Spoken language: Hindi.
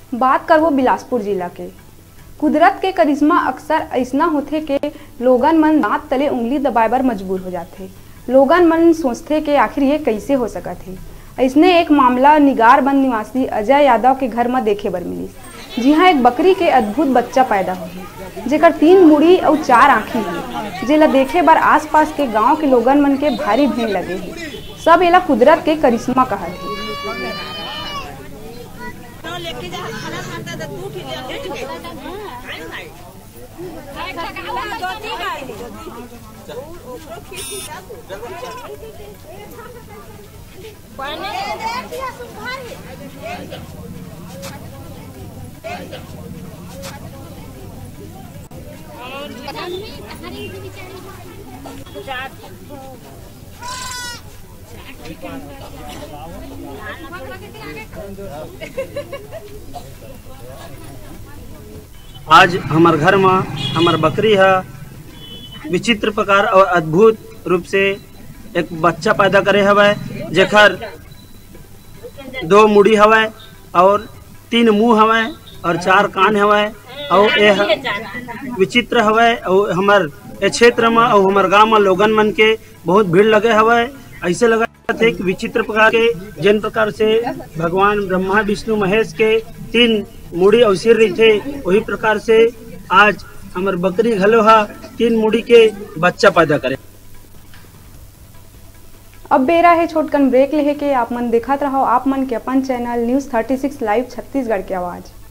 बात करबो बिलासपुर जिला के। कुदरत के करिश्मा अक्सर ऐसा होते के लोगन मन दांत तले उंगली दबाए बर मजबूर हो जाते। लोगन मन सोचते कि आखिर ये कैसे हो सकत है। ऐसने एक मामला निगारबंद निवासी अजय यादव के घर में देखे बर मिली। जी हाँ, एक बकरी के अद्भुत बच्चा पैदा हो जेकर 3 मुड़ी और 4 आँखी है, जेला देखे बर आसपास के गांव के लोगन मन के भारी भीड़ लगे है। सब एला कुदरत के करिश्मा कहत है। आज हमार घर में हमार बकरी है विचित्र प्रकार और अद्भुत रूप से एक बच्चा पैदा करे हवे, जेकर 2 मुड़ी हवे और 3 मुंह हवे और 4 कान हवे और यह विचित्र हवे। और हमार क्षेत्र में और हमार गांव में लोगन मन के बहुत भीड़ लगे हवे। ऐसे लगा थे कि विचित्र प्रकार के जिन प्रकार से भगवान ब्रह्मा विष्णु महेश के 3 मुड़ी और सिर रहते, वही प्रकार से आज हमार बकरी घलो हा 3 मुड़ी के बच्चा पैदा करे। अब बेरा है छोटकन ब्रेक लेहे के। आप मन देखत रहो आप मन के अपन चैनल न्यूज़ 36 लाइव छत्तीसगढ़ के आवाज।